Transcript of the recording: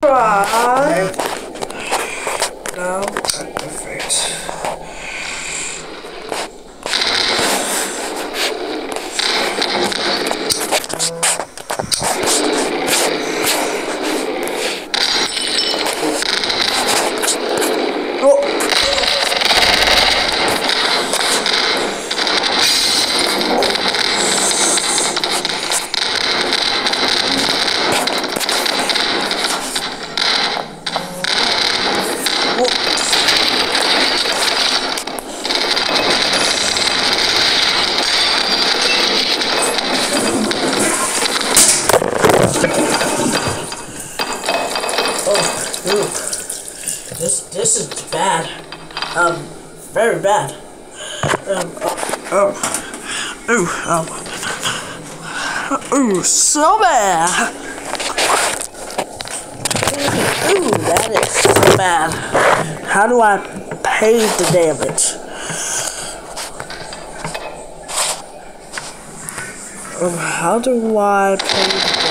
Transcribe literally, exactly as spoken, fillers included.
Right. Now activate. Ooh, this this is bad. Um, very bad. Um, oh, oh, oh, ooh, so bad. Ooh, that is so bad. How do I pay the damage? Um, how do I pay?